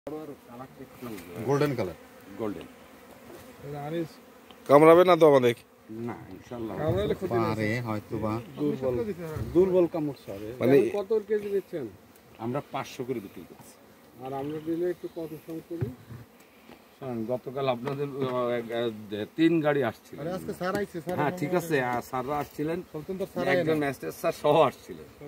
Golden colour, golden কামড়াবে না তো আমাদের? না ইনশাআল্লাহ পারে হয়তো বা দুর্বল কামড় সারে। মানে কত কেজি দিচ্ছেন? আমরা 500 করে বিক্রি করছি। আর আমরা দিলে একটু কত সম করি? গতকাল আপনাদের 3 গাড়ি আসছিল। আজকে স্যার আইছে, হ্যাঁ ঠিক আছে, স্যাররা আসছিলেন, স্যার একজন ম্যাজিস্ট্রেট স্যার সহ আসছিলেন।